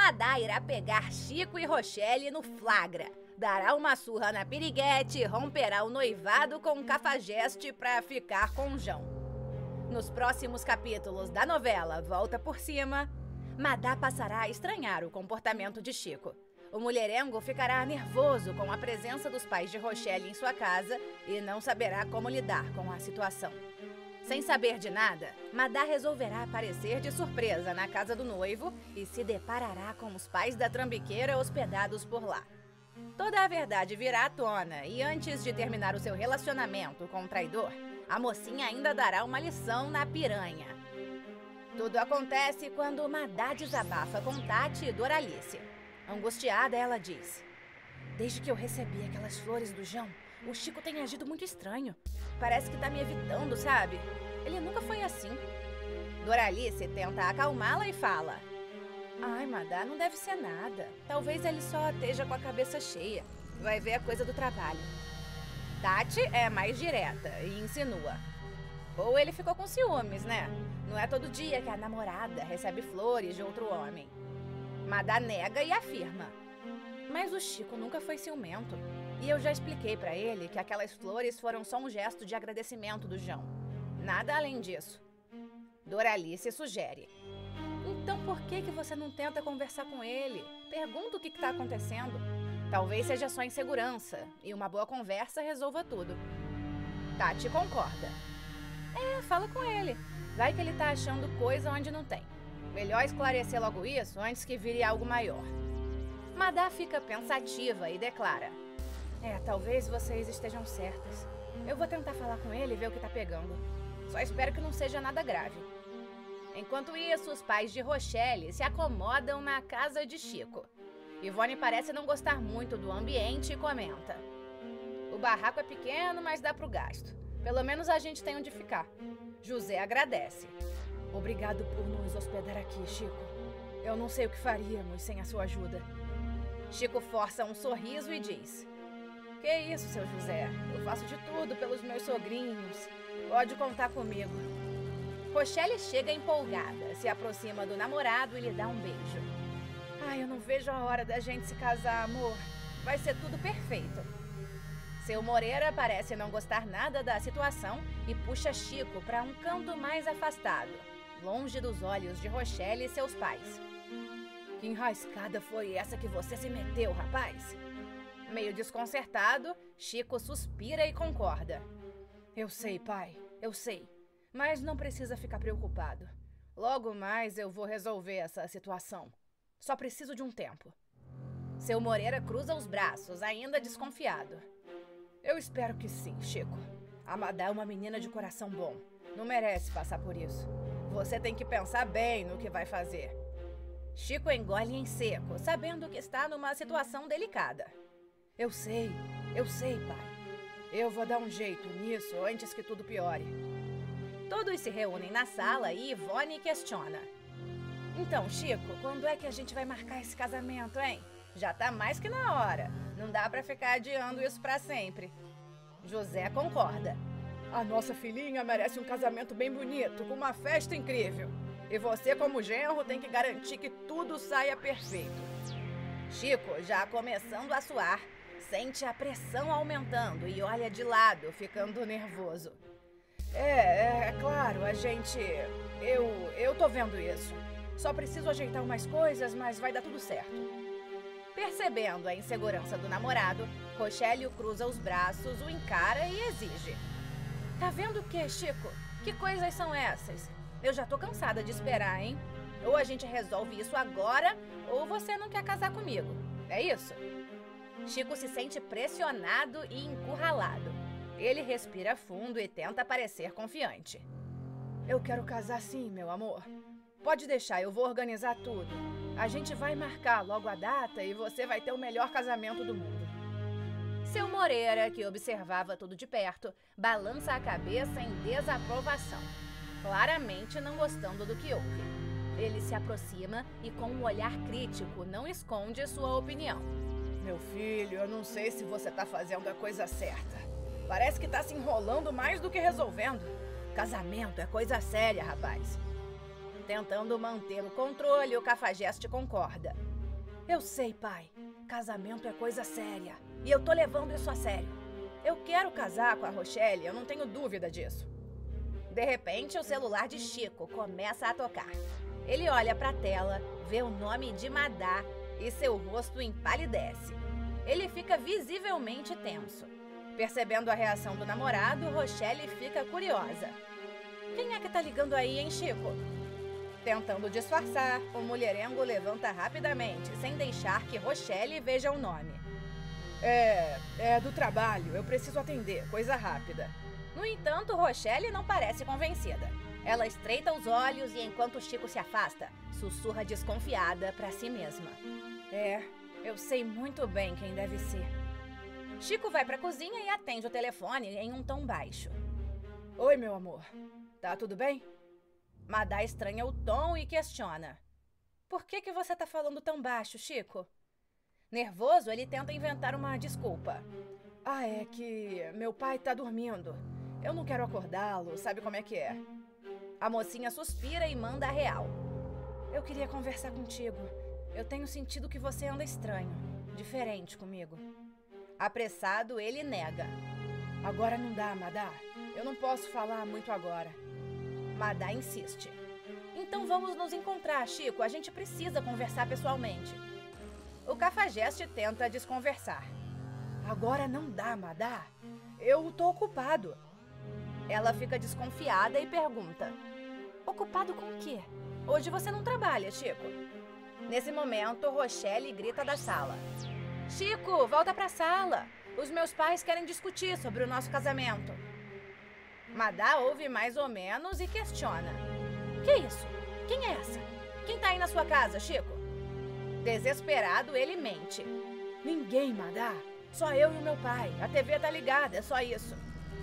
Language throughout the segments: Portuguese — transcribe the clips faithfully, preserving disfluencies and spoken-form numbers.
Madá irá pegar Chico e Rochelle no flagra, dará uma surra na piriguete e romperá o noivado com um cafajeste pra ficar com o João. Nos próximos capítulos da novela Volta por Cima, Madá passará a estranhar o comportamento de Chico. O mulherengo ficará nervoso com a presença dos pais de Rochelle em sua casa e não saberá como lidar com a situação. Sem saber de nada, Madá resolverá aparecer de surpresa na casa do noivo e se deparará com os pais da trambiqueira hospedados por lá. Toda a verdade virá à tona e antes de terminar o seu relacionamento com o traidor, a mocinha ainda dará uma lição na piranha. Tudo acontece quando Madá desabafa com Tati e Doralice. Angustiada, ela diz: "Desde que eu recebi aquelas flores do João, o Chico tem agido muito estranho. Parece que tá me evitando, sabe? Ele nunca foi assim." Doralice tenta acalmá-la e fala: "Ai, Madá, não deve ser nada. Talvez ele só esteja com a cabeça cheia. Vai ver a coisa do trabalho." Tati é mais direta e insinua: "Ou ele ficou com ciúmes, né? Não é todo dia que a namorada recebe flores de outro homem." Madá nega e afirma: "Mas o Chico nunca foi ciumento. E eu já expliquei pra ele que aquelas flores foram só um gesto de agradecimento do João. Nada além disso." Doralice sugere: "Então por que que você não tenta conversar com ele? Pergunta o que está acontecendo. Talvez seja só insegurança e uma boa conversa resolva tudo." Tati concorda: "É, fala com ele. Vai que ele tá achando coisa onde não tem. Melhor esclarecer logo isso antes que vire algo maior." Madá fica pensativa e declara: "É, talvez vocês estejam certas. Eu vou tentar falar com ele e ver o que tá pegando. Só espero que não seja nada grave." Enquanto isso, os pais de Rochelle se acomodam na casa de Chico. Ivone parece não gostar muito do ambiente e comenta: "O barraco é pequeno, mas dá pro gasto. Pelo menos a gente tem onde ficar." José agradece: "Obrigado por nos hospedar aqui, Chico. Eu não sei o que faríamos sem a sua ajuda." Chico força um sorriso e diz: "Que isso, seu José? Eu faço de tudo pelos meus sogrinhos. Pode contar comigo." Rochelle chega empolgada, se aproxima do namorado e lhe dá um beijo. "Ai, eu não vejo a hora da gente se casar, amor. Vai ser tudo perfeito." Seu Moreira parece não gostar nada da situação e puxa Chico para um canto mais afastado, longe dos olhos de Rochelle e seus pais. "Que enrascada foi essa que você se meteu, rapaz?" Meio desconcertado, Chico suspira e concorda: "Eu sei, pai, eu sei. Mas não precisa ficar preocupado. Logo mais eu vou resolver essa situação. Só preciso de um tempo." Seu Moreira cruza os braços, ainda desconfiado. "Eu espero que sim, Chico. A Madá é uma menina de coração bom. Não merece passar por isso. Você tem que pensar bem no que vai fazer." Chico engole em seco, sabendo que está numa situação delicada. "Eu sei, eu sei, pai. Eu vou dar um jeito nisso antes que tudo piore." Todos se reúnem na sala e Ivone questiona: "Então, Chico, quando é que a gente vai marcar esse casamento, hein? Já tá mais que na hora. Não dá pra ficar adiando isso pra sempre." José concorda: "A nossa filhinha merece um casamento bem bonito, com uma festa incrível. E você, como genro, tem que garantir que tudo saia perfeito." Chico, já começando a suar, sente a pressão aumentando e olha de lado, ficando nervoso. É, é claro, a gente... Eu, eu tô vendo isso. Só preciso ajeitar umas coisas, mas vai dar tudo certo." Percebendo a insegurança do namorado, Rochelle cruza os braços, o encara e exige: "Tá vendo o que, Chico? Que coisas são essas? Eu já tô cansada de esperar, hein? Ou a gente resolve isso agora, ou você não quer casar comigo. É isso?" Chico se sente pressionado e encurralado. Ele respira fundo e tenta parecer confiante. "Eu quero casar sim, meu amor. Pode deixar, eu vou organizar tudo. A gente vai marcar logo a data e você vai ter o melhor casamento do mundo." Seu Moreira, que observava tudo de perto, balança a cabeça em desaprovação, claramente não gostando do que ouve. Ele se aproxima e, com um olhar crítico, não esconde sua opinião. "Meu filho, eu não sei se você tá fazendo a coisa certa. Parece que tá se enrolando mais do que resolvendo. Casamento é coisa séria, rapaz." Tentando manter o controle, o Cafajeste concorda. Eu sei, pai. Casamento é coisa séria. E eu tô levando isso a sério. Eu quero casar com a Rochelle, eu não tenho dúvida disso. De repente, o celular de Chico começa a tocar. Ele olha para a tela, vê o nome de Madá e seu rosto empalidece. Ele fica visivelmente tenso. Percebendo a reação do namorado, Rochelle fica curiosa. Quem é que tá ligando aí, hein, Chico? Tentando disfarçar, o mulherengo levanta rapidamente, sem deixar que Rochelle veja o nome. É, é do trabalho, eu preciso atender, coisa rápida. No entanto, Rochelle não parece convencida. Ela estreita os olhos e, enquanto Chico se afasta, sussurra desconfiada para si mesma. É, eu sei muito bem quem deve ser. Chico vai para a cozinha e atende o telefone em um tom baixo. Oi, meu amor. Tá tudo bem? Madá estranha o tom e questiona. Por que que você tá falando tão baixo, Chico? Nervoso, ele tenta inventar uma desculpa. Ah, é que meu pai tá dormindo. Eu não quero acordá-lo, sabe como é que é? A mocinha suspira e manda a real. Eu queria conversar contigo. Eu tenho sentido que você anda estranho, diferente comigo. Apressado, ele nega. Agora não dá, Madá. Eu não posso falar muito agora. Madá insiste. Então vamos nos encontrar, Chico. A gente precisa conversar pessoalmente. O Cafajeste tenta desconversar. Agora não dá, Madá. Eu tô ocupado. Ela fica desconfiada e pergunta. Ocupado com o quê? Hoje você não trabalha, Chico. Nesse momento, Rochelle grita da sala. Chico, volta pra sala. Os meus pais querem discutir sobre o nosso casamento. Madá ouve mais ou menos e questiona. Que isso? Quem é essa? Quem tá aí na sua casa, Chico? Desesperado, ele mente. Ninguém, Madá. Só eu e o meu pai. A T V tá ligada, é só isso.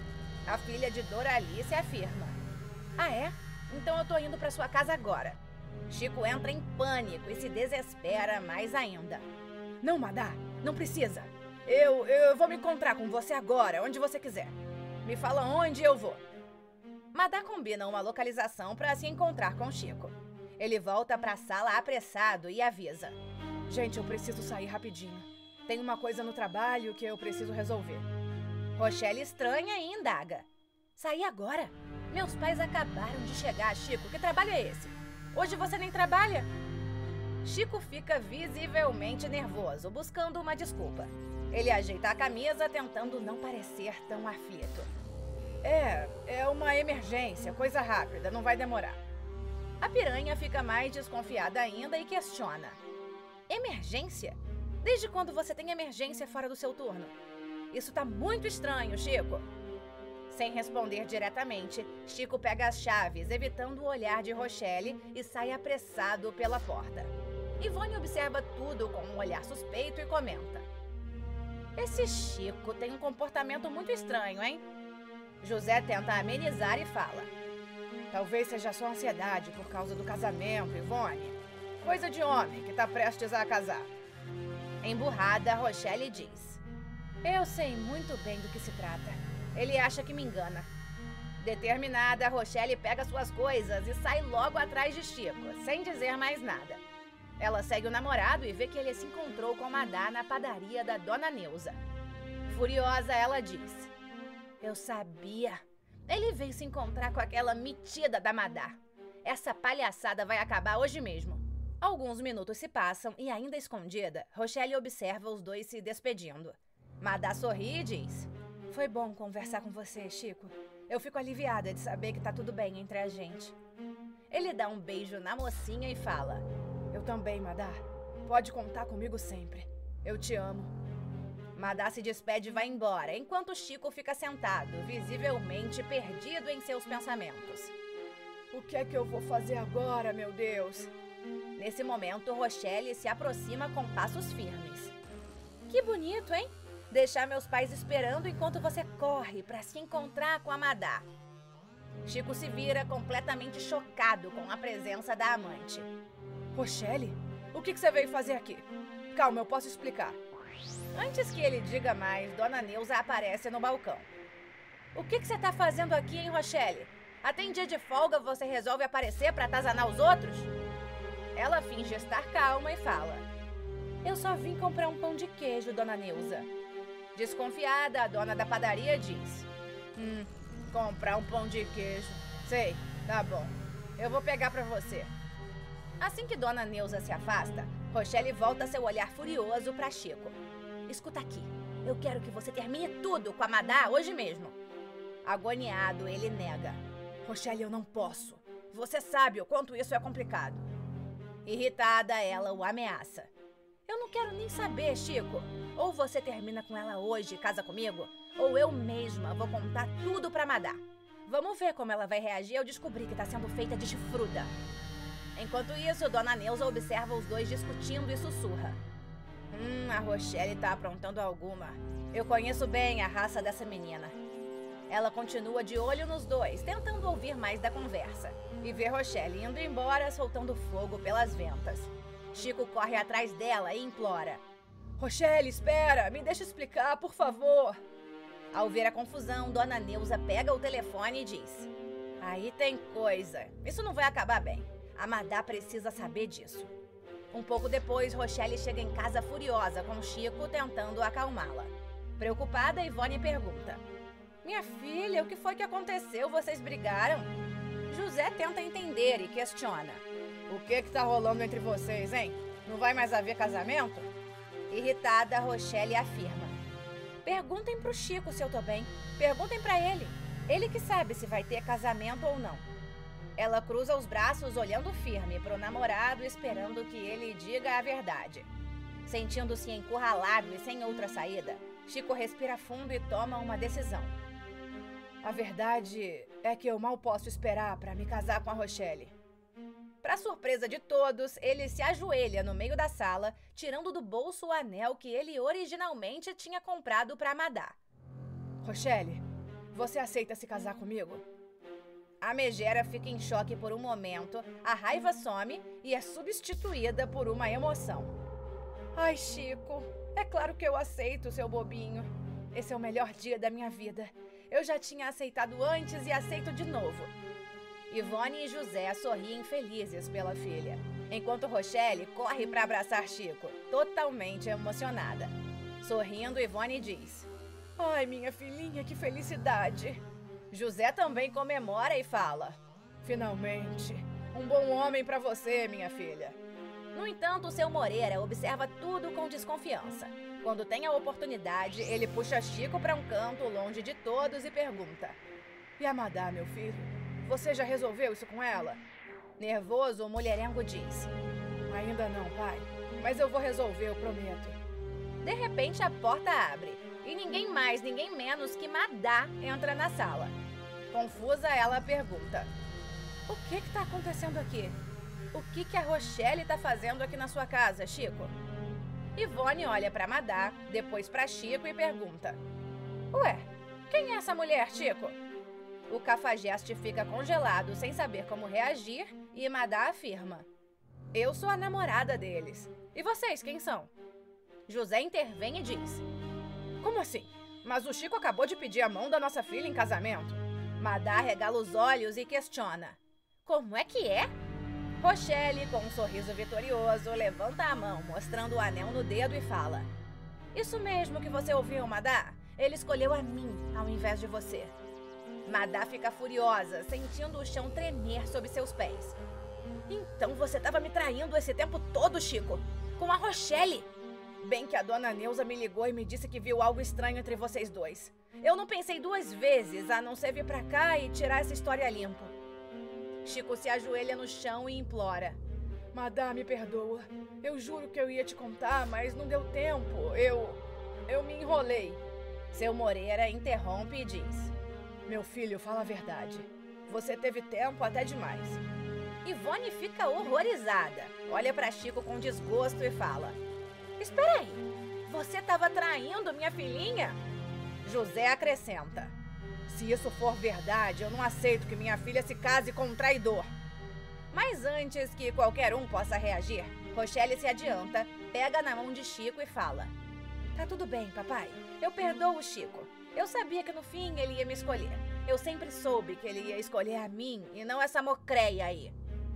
A filha de Doralice afirma. Ah, é? Então eu tô indo pra sua casa agora. Chico entra em pânico e se desespera mais ainda. Não, Madá, não precisa. Eu, eu vou me encontrar com você agora, onde você quiser. Me fala onde eu vou. Madá combina uma localização para se encontrar com Chico. Ele volta para a sala apressado e avisa. Gente, eu preciso sair rapidinho. Tem uma coisa no trabalho que eu preciso resolver. Rochelle estranha e indaga. Sair agora? Meus pais acabaram de chegar, Chico. Que trabalho é esse? Hoje você nem trabalha? Chico fica visivelmente nervoso, buscando uma desculpa. Ele ajeita a camisa, tentando não parecer tão aflito. É, é uma emergência, coisa rápida, não vai demorar. A piranha fica mais desconfiada ainda e questiona. Emergência? Desde quando você tem emergência fora do seu turno? Isso tá muito estranho, Chico. Sem responder diretamente, Chico pega as chaves, evitando o olhar de Rochelle e sai apressado pela porta. Ivone observa tudo com um olhar suspeito e comenta. Esse Chico tem um comportamento muito estranho, hein? José tenta amenizar e fala. Talvez seja só ansiedade por causa do casamento, Ivone. Coisa de homem que tá prestes a casar. Emburrada, Rochelle diz. Eu sei muito bem do que se trata. Ele acha que me engana. Determinada, Rochelle pega suas coisas e sai logo atrás de Chico, sem dizer mais nada. Ela segue o namorado e vê que ele se encontrou com Madá na padaria da Dona Neuza. Furiosa, ela diz. Eu sabia. Ele veio se encontrar com aquela metida da Madá. Essa palhaçada vai acabar hoje mesmo. Alguns minutos se passam e, ainda escondida, Rochelle observa os dois se despedindo. Madá sorri e diz. Foi bom conversar com você, Chico. Eu fico aliviada de saber que tá tudo bem entre a gente. Ele dá um beijo na mocinha e fala. Eu também, Madá. Pode contar comigo sempre. Eu te amo. Madá se despede e vai embora, enquanto Chico fica sentado, visivelmente perdido em seus pensamentos. O que é que eu vou fazer agora, meu Deus? Nesse momento, Rochelle se aproxima com passos firmes. Que bonito, hein? Deixar meus pais esperando enquanto você corre para se encontrar com a Madá. Chico se vira completamente chocado com a presença da amante. Rochelle, o que você veio fazer aqui? Calma, eu posso explicar. Antes que ele diga mais, Dona Neuza aparece no balcão. O que você tá fazendo aqui, hein, Rochelle? Até em dia de folga você resolve aparecer pra atazanar os outros? Ela finge estar calma e fala: eu só vim comprar um pão de queijo, dona Neuza. Desconfiada, a dona da padaria diz: Hum, comprar um pão de queijo. Sei, tá bom. Eu vou pegar pra você. Assim que dona Neuza se afasta, Rochelle volta seu olhar furioso pra Chico. Escuta aqui, eu quero que você termine tudo com a Madá hoje mesmo. Agoniado, ele nega. Rochelle, eu não posso. Você sabe o quanto isso é complicado. Irritada, ela o ameaça. Eu não quero nem saber, Chico. Ou você termina com ela hoje e casa comigo, ou eu mesma vou contar tudo pra Madá. Vamos ver como ela vai reagir ao descobrir que tá sendo feita de chifruda. Enquanto isso, dona Neuza observa os dois discutindo e sussurra. Hum, a Rochelle tá aprontando alguma. Eu conheço bem a raça dessa menina. Ela continua de olho nos dois, tentando ouvir mais da conversa. E vê Rochelle indo embora, soltando fogo pelas ventas. Chico corre atrás dela e implora. Rochelle, espera! Me deixa explicar, por favor! Ao ver a confusão, dona Neuza pega o telefone e diz. Aí tem coisa. Isso não vai acabar bem. A Madá precisa saber disso. Um pouco depois, Rochelle chega em casa furiosa com Chico tentando acalmá-la. Preocupada, Ivone pergunta. Minha filha, o que foi que aconteceu? Vocês brigaram? José tenta entender e questiona. O que que tá rolando entre vocês, hein? Não vai mais haver casamento? Irritada, Rochelle afirma. Perguntem pro Chico se eu tô bem. Perguntem pra ele. Ele que sabe se vai ter casamento ou não. Ela cruza os braços olhando firme pro namorado, esperando que ele diga a verdade. Sentindo-se encurralado e sem outra saída, Chico respira fundo e toma uma decisão. A verdade é que eu mal posso esperar para me casar com a Rochelle. Para surpresa de todos, ele se ajoelha no meio da sala, tirando do bolso o anel que ele originalmente tinha comprado para Madá. Rochelle, você aceita se casar comigo? A megera fica em choque por um momento, a raiva some e é substituída por uma emoção. Ai, Chico, é claro que eu aceito, seu bobinho. Esse é o melhor dia da minha vida. Eu já tinha aceitado antes e aceito de novo. Ivone e José sorriem felizes pela filha, enquanto Rochelle corre para abraçar Chico, totalmente emocionada. Sorrindo, Ivone diz: Ai, minha filhinha, que felicidade! José também comemora e fala: Finalmente, um bom homem para você, minha filha. No entanto, seu Moreira observa tudo com desconfiança. Quando tem a oportunidade, ele puxa Chico para um canto longe de todos e pergunta: E a Madá, meu filho? Você já resolveu isso com ela? Nervoso, o mulherengo diz: Ainda não, pai. Mas eu vou resolver, eu prometo. De repente, a porta abre e ninguém mais, ninguém menos que Madá entra na sala. Confusa, ela pergunta: O que que tá acontecendo aqui? O que que a Rochelle tá fazendo aqui na sua casa, Chico? Ivone olha para Madá, depois para Chico e pergunta: Ué, quem é essa mulher, Chico? O cafajeste fica congelado sem saber como reagir e Madá afirma: Eu sou a namorada deles. E vocês, quem são? José intervém e diz: Como assim? Mas o Chico acabou de pedir a mão da nossa filha em casamento. Madá regala os olhos e questiona: Como é que é? Rochelle, com um sorriso vitorioso, levanta a mão, mostrando o anel no dedo e fala: Isso mesmo que você ouviu, Madá. Ele escolheu a mim ao invés de você. Madá fica furiosa, sentindo o chão tremer sob seus pés. Então você estava me traindo esse tempo todo, Chico? Com a Rochelle? Bem que a dona Neuza me ligou e me disse que viu algo estranho entre vocês dois. Eu não pensei duas vezes, a não ser vir pra cá e tirar essa história limpo. Chico se ajoelha no chão e implora: Madá, me perdoa. Eu juro que eu ia te contar, mas não deu tempo. Eu... eu me enrolei. Seu Moreira interrompe e diz: Meu filho, fala a verdade. Você teve tempo até demais. Ivone fica horrorizada. Olha pra Chico com desgosto e fala: Espera aí, você estava traindo minha filhinha? José acrescenta: Se isso for verdade, eu não aceito que minha filha se case com um traidor. Mas antes que qualquer um possa reagir, Rochelle se adianta, pega na mão de Chico e fala: Tá tudo bem, papai. Eu perdoo o Chico. Eu sabia que no fim ele ia me escolher. Eu sempre soube que ele ia escolher a mim e não essa mocreia aí.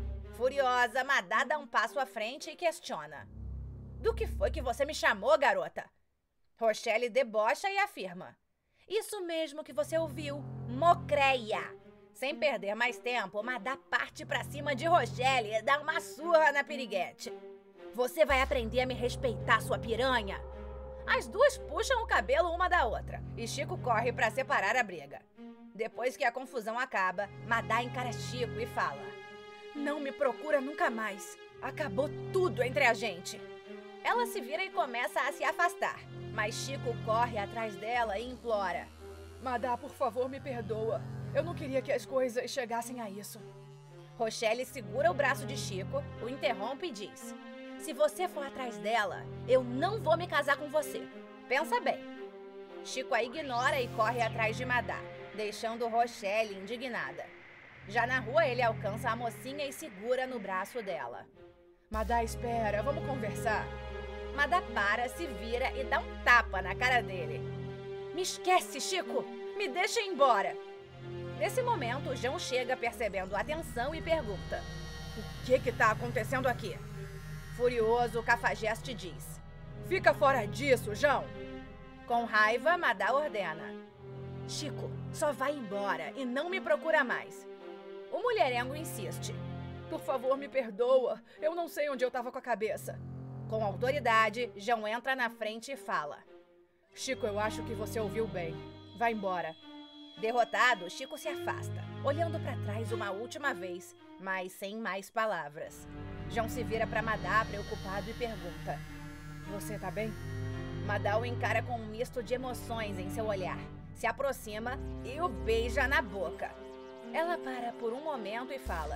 Furiosa, Madá dá um passo à frente e questiona. Do que foi que você me chamou, garota? Rochelle debocha e afirma. Isso mesmo que você ouviu, mocreia. Sem perder mais tempo, Madá parte pra cima de Rochelle e dá uma surra na piriguete. Você vai aprender a me respeitar, sua piranha. As duas puxam o cabelo uma da outra e Chico corre pra separar a briga. Depois que a confusão acaba, Madá encara Chico e fala. Não me procura nunca mais. Acabou tudo entre a gente. Ela se vira e começa a se afastar, mas Chico corre atrás dela e implora. Madá, por favor, me perdoa. Eu não queria que as coisas chegassem a isso. Rochelle segura o braço de Chico, o interrompe e diz. Se você for atrás dela, eu não vou me casar com você. Pensa bem. Chico a ignora e corre atrás de Madá, deixando Rochelle indignada. Já na rua, ele alcança a mocinha e segura no braço dela. Madá, espera, vamos conversar. Madá para, se vira e dá um tapa na cara dele. Me esquece, Chico! Me deixa ir embora! Nesse momento, João chega percebendo a tensão e pergunta. O que que tá acontecendo aqui? Furioso, o Cafajeste diz. Fica fora disso, João! Com raiva, Madá ordena. Chico, só vai embora e não me procura mais. O mulherengo insiste. Por favor, me perdoa. Eu não sei onde eu tava com a cabeça. Com autoridade, João entra na frente e fala. Chico, eu acho que você ouviu bem. Vai embora. Derrotado, Chico se afasta, olhando pra trás uma última vez, mas sem mais palavras. João se vira pra Madá, preocupado, e pergunta. Você tá bem? Madá o encara com um misto de emoções em seu olhar. Se aproxima e o beija na boca. Ela para por um momento e fala.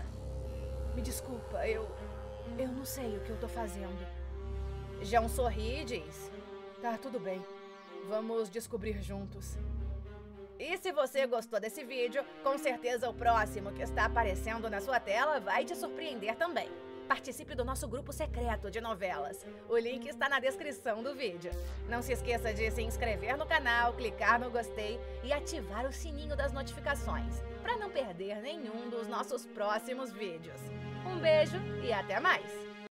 Me desculpa, eu... eu não sei o que eu tô fazendo. João sorri e diz. Tá, tudo bem. Vamos descobrir juntos. E se você gostou desse vídeo, com certeza o próximo que está aparecendo na sua tela vai te surpreender também. Participe do nosso grupo secreto de novelas. O link está na descrição do vídeo. Não se esqueça de se inscrever no canal, clicar no gostei e ativar o sininho das notificações, para não perder nenhum dos nossos próximos vídeos. Um beijo e até mais!